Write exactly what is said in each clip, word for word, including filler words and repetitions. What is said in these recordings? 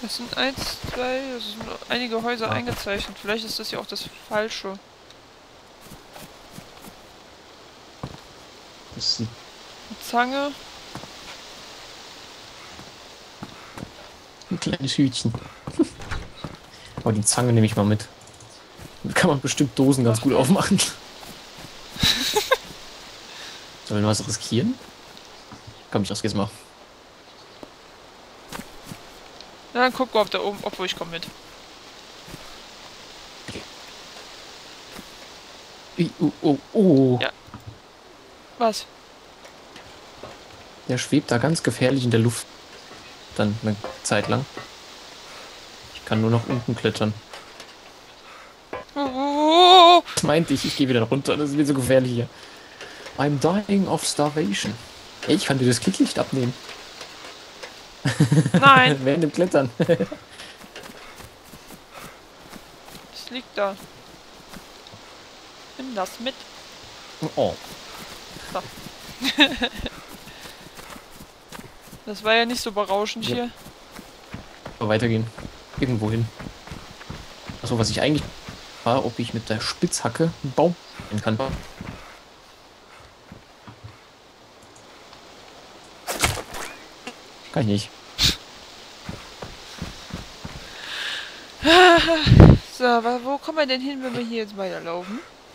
Das sind eins, zwei, das sind einige Häuser Ja. eingezeichnet. Vielleicht ist das ja auch das Falsche. Das sieht Eine Zange. ein kleines Hütchen. Aber die Zange nehme ich mal mit. Damit kann man bestimmt Dosen ganz Ach, gut ja. aufmachen. Sollen wir was riskieren? Komm, ich das jetzt mal. Na, dann guck mal, ob da oben, obwohl ich komme mit. I- Oh, oh, oh. Ja. Was? Der schwebt da ganz gefährlich in der Luft. Dann eine Zeit lang. Ich kann nur nach unten klettern. Oh, Das meinte ich, ich gehe wieder runter. Das ist mir so gefährlich hier. I'm dying of starvation. Ey, ich kann dir das Klicklicht abnehmen. nein, Während dem Klettern. es liegt da. Nimm das mit. Oh. Das war ja nicht so berauschend Ja. hier. Aber weitergehen. Irgendwo hin. Achso, was ich eigentlich war, ob ich mit der Spitzhacke einen Baum kann. Kann ich nicht. So, aber wo kommen wir denn hin, wenn wir hier jetzt weiterlaufen?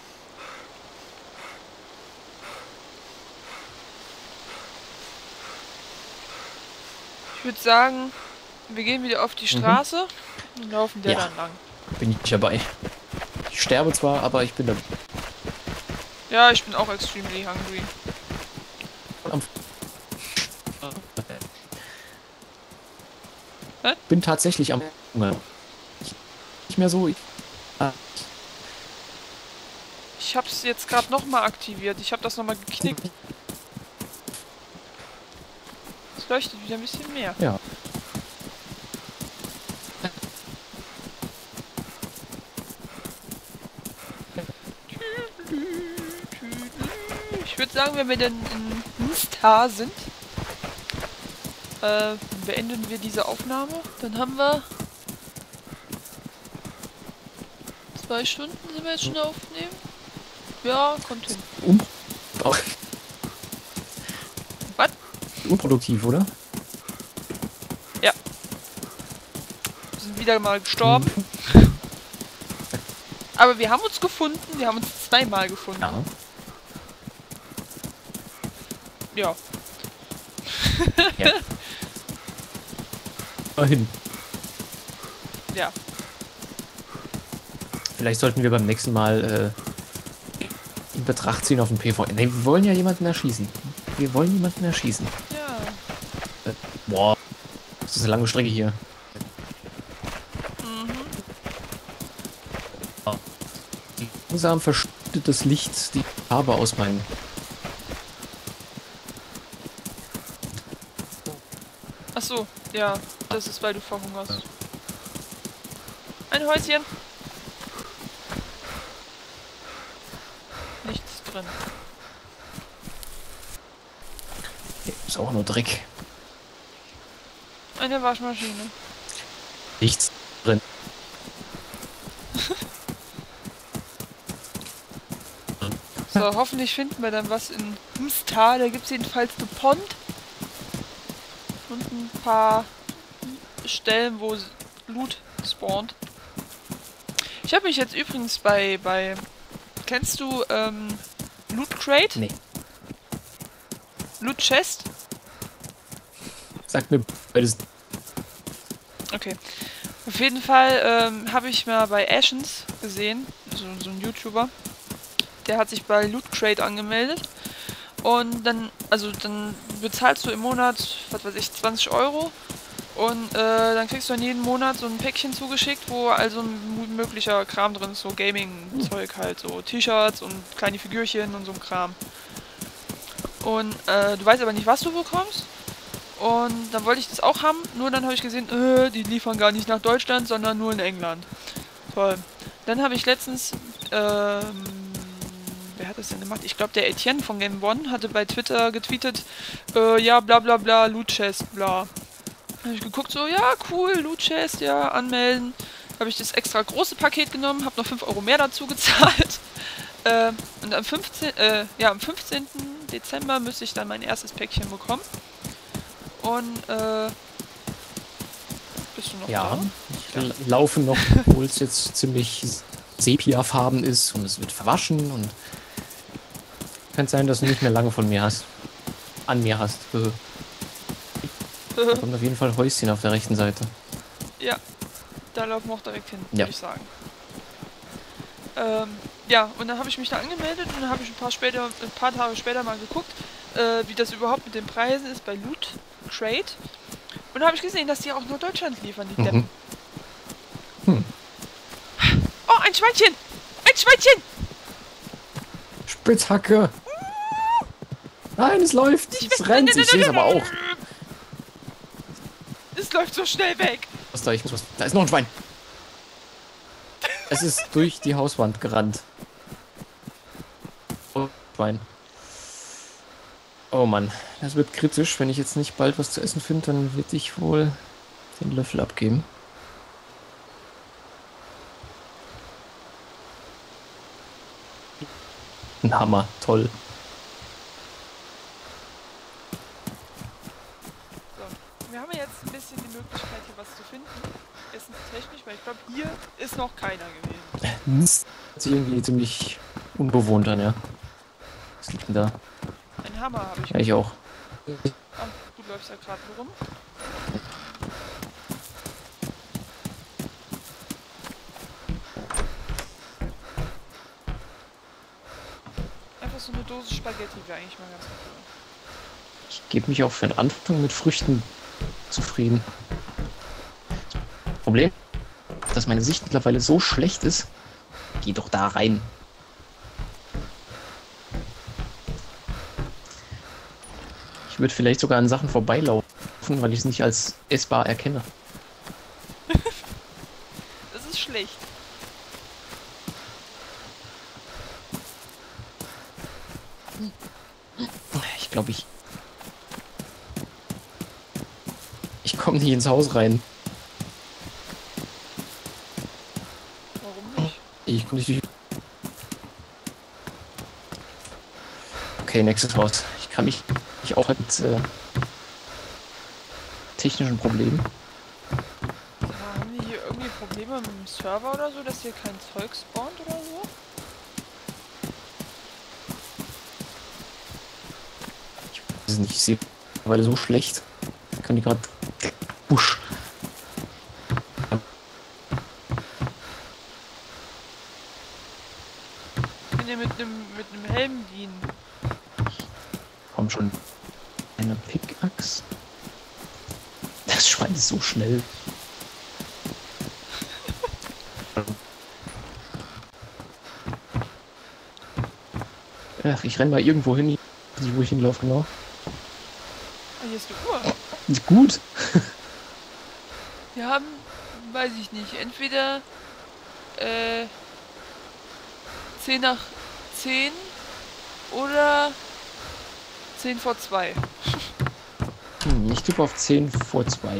Ich würde sagen, wir gehen wieder auf die Straße und laufen der Ja. dann lang. Bin ich dabei. Ich sterbe zwar, aber ich bin da. Ja, ich bin auch extremely hungry. Am Hä? bin tatsächlich am Hunger. Nicht mehr so. Ich, ah, Ich hab's jetzt gerade nochmal aktiviert. Ich habe das nochmal geknickt. Es leuchtet wieder ein bisschen mehr. ja. Ich würde sagen, wenn wir dann in Star sind, äh, beenden wir diese Aufnahme. Dann haben wir zwei Stunden sind wir jetzt schon aufnehmen. Ja, kommt hin. Un auch Was? unproduktiv, oder? Wir sind wieder mal gestorben. Aber wir haben uns gefunden. Wir haben uns zweimal gefunden. Ja. Ja. Ja. Immerhin. Ja. Vielleicht sollten wir beim nächsten Mal äh, in Betracht ziehen auf den P V. Ne, wir wollen ja jemanden erschießen. Wir wollen jemanden erschießen. Ja. Äh, boah. Das ist eine lange Strecke hier. Mhm. Langsam verschwindet das Licht die Farbe aus meinen. Ach so, ja. Das ist, weil du verhungerst. Ein Häuschen. Nichts drin. Hier ist auch nur Dreck. Eine Waschmaschine. Nichts drin. So, hoffentlich finden wir dann was in Mstar. Da gibt es jedenfalls eine Pond. Und ein paar Stellen, wo Loot spawnt. Ich habe mich jetzt übrigens bei, bei... Kennst du, ähm, Loot Crate? Nee. Loot Chest? Sag mir beides. Okay. Auf jeden Fall ähm, habe ich mal bei Ashens gesehen, so, so ein YouTuber, der hat sich bei Loot Crate angemeldet und dann, also dann bezahlst du im Monat, was weiß ich, zwanzig Euro und äh, dann kriegst du dann jeden Monat so ein Päckchen zugeschickt, wo also ein möglicher Kram drin ist, so Gaming-Zeug halt, so T-Shirts und kleine Figürchen und so ein Kram. Und äh, du weißt aber nicht, was du bekommst. Und dann wollte ich das auch haben, nur dann habe ich gesehen, äh, die liefern gar nicht nach Deutschland, sondern nur in England. Toll. Dann habe ich letztens, ähm, wer hat das denn gemacht? Ich glaube, der Etienne von Game One hatte bei Twitter getweetet, äh, ja, bla bla bla, Loot Chest, bla. Habe ich geguckt, so, ja, cool, Loot Chest, ja, anmelden. Habe ich das extra große Paket genommen, habe noch fünf Euro mehr dazu gezahlt. äh, und am fünfzehnten Äh, ja, am fünfzehnten Dezember müsste ich dann mein erstes Päckchen bekommen. Und, äh, bist du noch Ja, da? ich ja. laufe noch, obwohl es jetzt ziemlich sepiafarben ist und es wird verwaschen und könnte sein, dass du nicht mehr lange von mir hast. An mir hast. Da kommt auf jeden Fall Häuschen auf der rechten Seite. Ja, da laufen wir auch direkt hin, ja. würde ich sagen. Ähm, ja, und dann habe ich mich da angemeldet und dann habe ich ein paar, später, ein paar Tage später mal geguckt, äh, wie das überhaupt mit den Preisen ist bei Loot Crate. Und da habe ich gesehen, dass die auch nur Deutschland liefern, die Deppen. Mhm. Hm. Oh, ein Schweinchen! Ein Schweinchen! Spitzhacke! Nein, es läuft! Es rennt! Ich sehe es aber auch! Es läuft so schnell weg! Was da? Ich muss was. Da ist noch ein Schwein! Es ist durch die Hauswand gerannt. Oh, Schwein. Oh Mann, das wird kritisch. Wenn ich jetzt nicht bald was zu essen finde, dann werde ich wohl den Löffel abgeben. Ein Hammer, toll. So, wir haben ja jetzt ein bisschen die Möglichkeit, hier was zu finden. Essenstechnisch, weil ich glaube, hier ist noch keiner gewesen. Das hört sich irgendwie ziemlich unbewohnt an, ja. Was liegt denn da? Ein Hammer habe ich. Ja, ich auch. Ah, du läufst ja gerade rum. Einfach so eine Dose Spaghetti wäre eigentlich mal ganz cool. Ich gebe mich auch für den Anfang mit Früchten zufrieden. Problem, dass meine Sicht mittlerweile so schlecht ist. Geh doch da rein. Ich würde vielleicht sogar an Sachen vorbeilaufen, weil ich es nicht als essbar erkenne. Das ist schlecht. Ich glaube, ich... Ich komme nicht ins Haus rein. Warum nicht? Ich komme nicht durch... Okay, nächstes Haus. Ich kann mich nicht auch mit äh, technischen Problemen. Ja, haben die hier irgendwie Probleme mit dem Server oder so, dass hier kein Zeug spawnt oder so? Ich weiß es nicht, ich sehe weil so schlecht. Ich kann die gerade... Busch. Ich bin hier mit einem mit einem Helm dienen. Komm schon. Eine Pickaxe. Das Schwein ist so schnell. Ach, ich renn mal irgendwo hin, wo ich hinlaufe, genau. Ah, hier ist eine Uhr. Ist gut. Wir haben, weiß ich nicht, entweder äh, zehn nach zehn oder zehn vor zwei. Hm, ich tippe auf zehn vor zwei.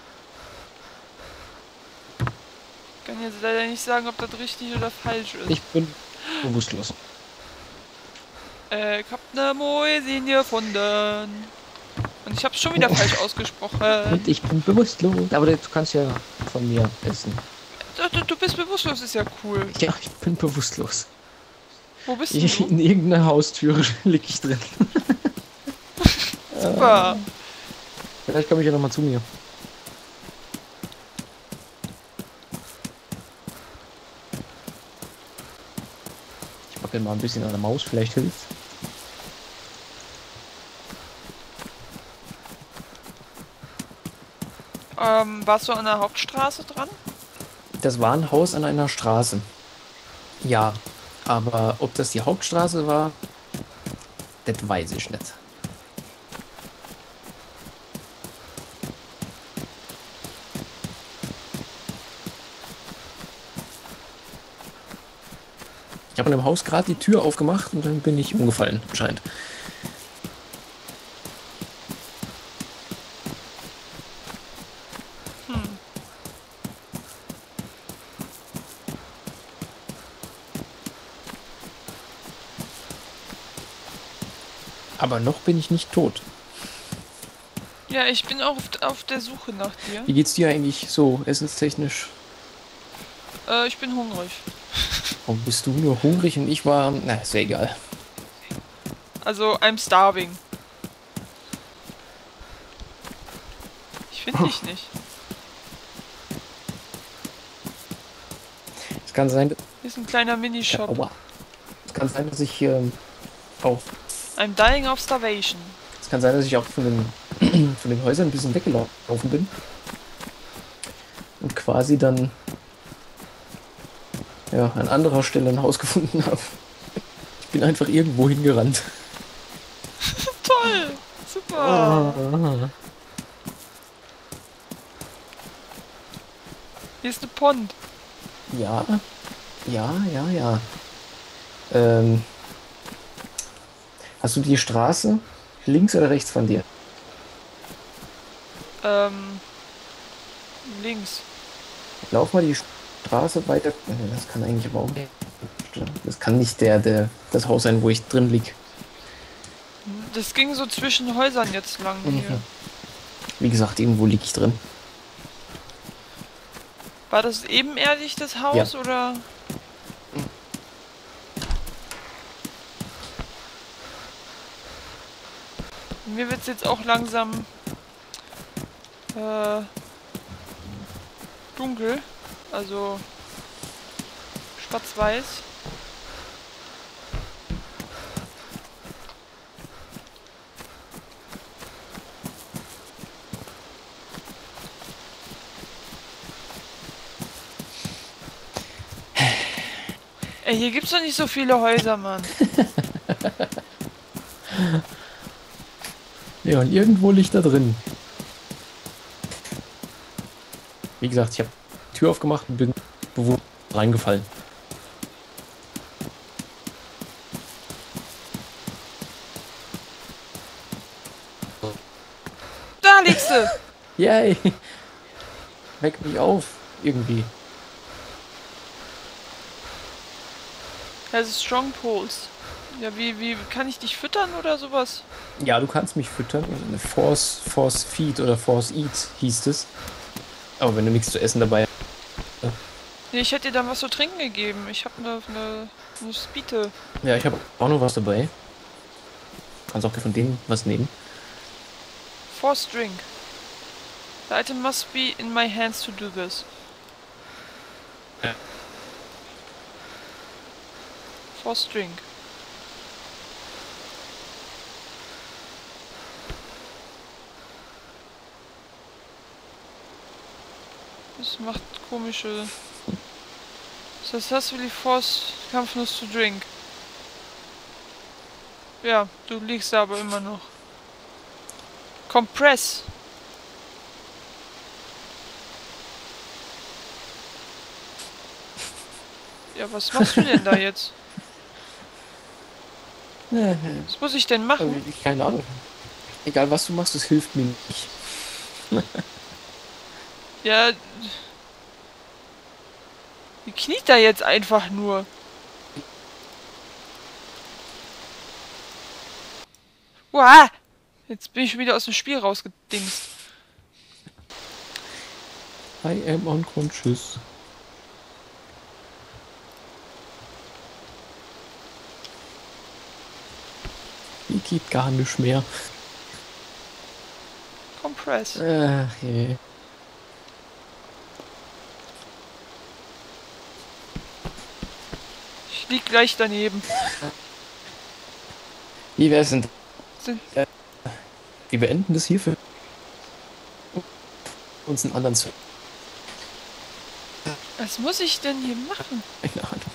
Ich kann jetzt leider nicht sagen, ob das richtig oder falsch ist. Ich bin bewusstlos. Äh, ich hab ne Mäusin gefunden. Und ich hab's schon wieder falsch ausgesprochen. Und ich bin bewusstlos. Aber du kannst ja von mir essen. Du, du, du bist bewusstlos, ist ja cool. Ja, ich bin bewusstlos. Wo bist Ich, du? in irgendeiner Haustüre lieg ich drin. Super. Äh, vielleicht komme ich ja noch mal zu mir. Ich wackel mal ein bisschen an der Maus, vielleicht hilft. Ähm, warst du an der Hauptstraße dran? Das war ein Haus an einer Straße. Ja, aber ob das die Hauptstraße war, das weiß ich nicht. Ich habe in dem Haus gerade die Tür aufgemacht und dann bin ich umgefallen, anscheinend. Aber noch bin ich nicht tot. Ja, ich bin auch auf, auf der Suche nach dir. Wie geht's dir eigentlich so essenstechnisch? Äh, ich bin hungrig. Warum bist du nur hungrig und ich war... Na, ist ja egal. Also, I'm starving. Ich finde dich nicht. Es kann sein... Hier ist ein kleiner Ja, Minishop. aua. Es kann sein, dass ich ähm, auch... I'm dying of starvation. Es kann sein, dass ich auch von den, von den Häusern ein bisschen weggelaufen bin. Und quasi dann... Ja, an anderer Stelle ein Haus gefunden habe. Ich bin einfach irgendwo hingerannt. Toll! Super! Ah. Hier ist eine Pond. Ja, ja, ja, ja. Ähm, hast du die Straße links oder rechts von dir? Ähm, links. Lauf mal die Straße weiter. Äh, Das kann eigentlich aber auch nicht. Das kann nicht der, der, das Haus sein, wo ich drin lieg. Das ging so zwischen Häusern jetzt lang hier. Mhm. Wie gesagt, irgendwo lieg ich drin. War das ebenerdig, das Haus, Ja. oder? Mir wird's jetzt auch langsam äh, dunkel. Also schwarz-weiß. Ey, hier gibt's doch nicht so viele Häuser, Mann. Ja, und irgendwo liegt da drin. Wie gesagt, ich habe die Tür aufgemacht und bin bewusst reingefallen. Da liegst du! Yay! Weck mich auf, irgendwie. Also Strong Poles. Ja, wie, wie kann ich dich füttern oder sowas? Ja, du kannst mich füttern. Force, Force Feed oder Force Eat hieß es. Aber wenn du nichts zu essen dabei hast. Nee, ich hätte dir dann was zu trinken gegeben. Ich habe eine ne, ne Spiete. Ja, ich habe auch noch was dabei. Kannst auch von denen was nehmen. Force drink. The item must be in my hands to do this. Ja. Force drink. Das macht komische... Successfully force Kampfnuss to drink. Ja, du liegst da aber immer noch. Compress. Ja, was machst du denn da jetzt? Was muss ich denn machen? Also, keine Ahnung. Egal was du machst, das hilft mir nicht. Ja... Die kniet da jetzt einfach nur. Uah! Jetzt bin ich schon wieder aus dem Spiel rausgedingst. I am unconscious. Die geht gar nicht mehr. Compress. Ach je. Ich lieg gleich daneben. Wie wär's denn? Sind- Wir beenden das hier für uns einen anderen zu. Was muss ich denn hier machen? Keine Ahnung.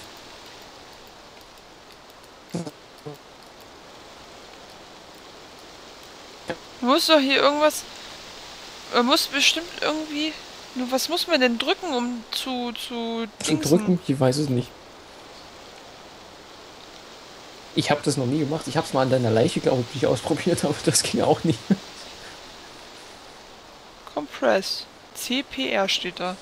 Du musst doch hier irgendwas... Man muss bestimmt irgendwie... Nur was muss man denn drücken, um zu... zu Zu dingsen? drücken? Ich weiß es nicht. Ich habe das noch nie gemacht. Ich habe es mal an deiner Leiche, glaube ich, ausprobiert, aber das ging auch nicht. Compress. C P R steht da.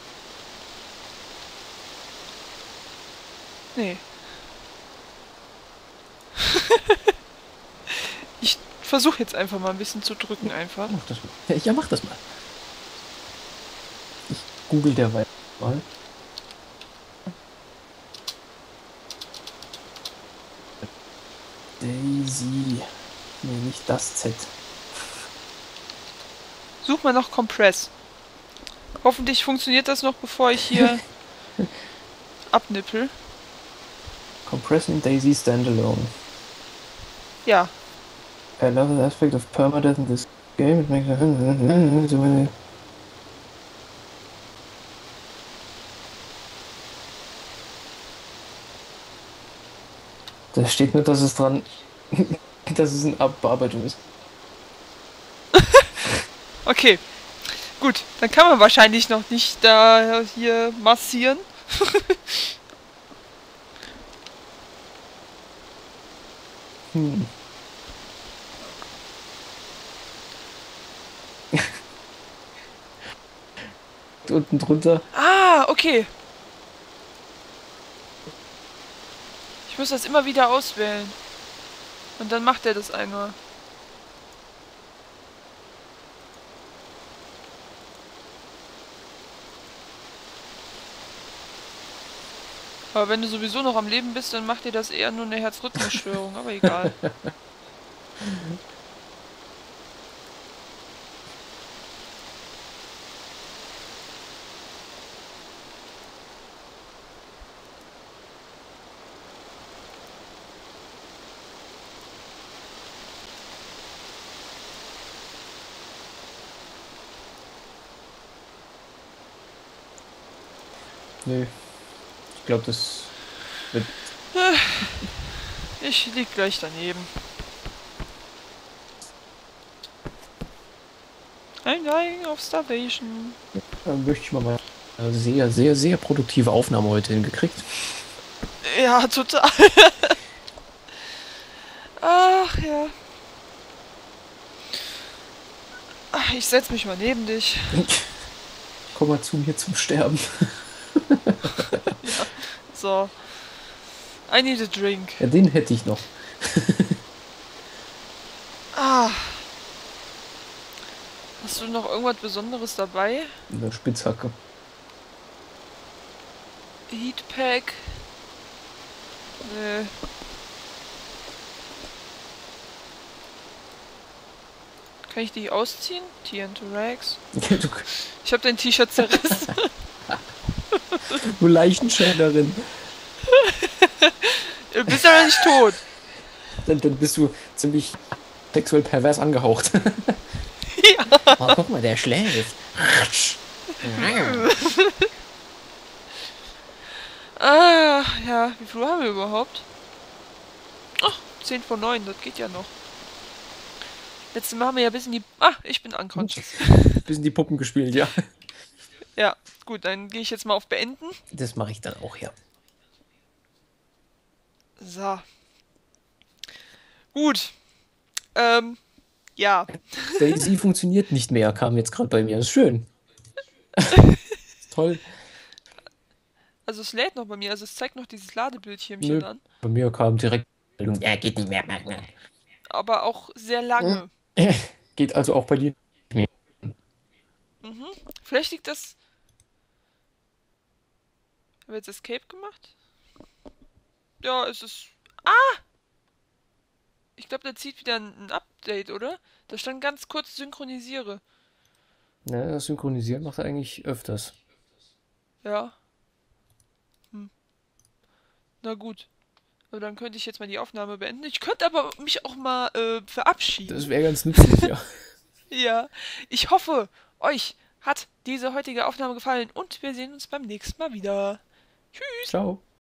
Nee. versuche jetzt einfach mal ein bisschen zu drücken einfach. Mach das mal. Ja, mach das mal. Ich google derweil mal. Daisy. Nee, nicht das Z. Such mal noch Compress. Hoffentlich funktioniert das noch, bevor ich hier abnippel. Compressing Daisy Standalone. Ja. I love the aspect of permadeath in this game. It makes Da steht nur, dass es dran, dass es in Bearbeitung ist. Okay. Gut, dann kann man wahrscheinlich noch nicht da hier massieren. Hm. Unten drunter. Ah, okay. Ich muss das immer wieder auswählen. Und dann macht er das einmal. Aber wenn du sowieso noch am Leben bist, dann macht dir das eher nur eine Herzrhythmusstörung. Aber egal. Nö. Ich glaube, das wird. Ich lieg gleich daneben. I'm dying of starvation. Da möchte ich mal mal eine sehr, sehr, sehr produktive Aufnahme heute hingekriegt. Ja, total. Ach ja. Ach, ich setz mich mal neben dich. Komm mal zu mir zum Sterben. Ja. So. I need a drink. Ja, den hätte ich noch. Ah. Hast du noch irgendwas Besonderes dabei? Eine Spitzhacke. Heatpack. Nee. Kann ich dich ausziehen? T N to Rags. Ich habe dein T-Shirt zerrissen. Nur Leichenschäderin. Du bist aber nicht tot. Dann, dann bist du ziemlich sexuell pervers angehaucht. Ja. Oh, guck mal, der schläft. Ah, ja. Wie viel haben wir überhaupt? Ach, zehn vor neun, das geht ja noch. Letztes Mal haben wir ja bis in die... Ah, ich bin unconscious. Bis in die Puppen gespielt, ja. Ja, gut, dann gehe ich jetzt mal auf Beenden. Das mache ich dann auch, ja. So. Gut. Ähm, ja. Daisy funktioniert nicht mehr, kam jetzt gerade bei mir. Das ist schön. Ist toll. Also es lädt noch bei mir, also es zeigt noch dieses Ladebildschirmchen Nö, an. bei mir kam direkt... Ja, geht nicht mehr. Aber auch sehr lange. Geht also auch bei dir nicht mehr. Mhm. Vielleicht liegt das... Haben wir jetzt Escape gemacht? Ja, es ist... Ah! Ich glaube, da zieht wieder ein, ein Update, oder? Da stand ganz kurz synchronisiere. Ne, das Synchronisieren macht er eigentlich öfters. Ja. Hm. Na gut. Aber dann könnte ich jetzt mal die Aufnahme beenden. Ich könnte aber mich auch mal äh, verabschieden. Das wäre ganz nützlich, ja. Ja. Ich hoffe, euch hat diese heutige Aufnahme gefallen und wir sehen uns beim nächsten Mal wieder. Tschüss. Ciao.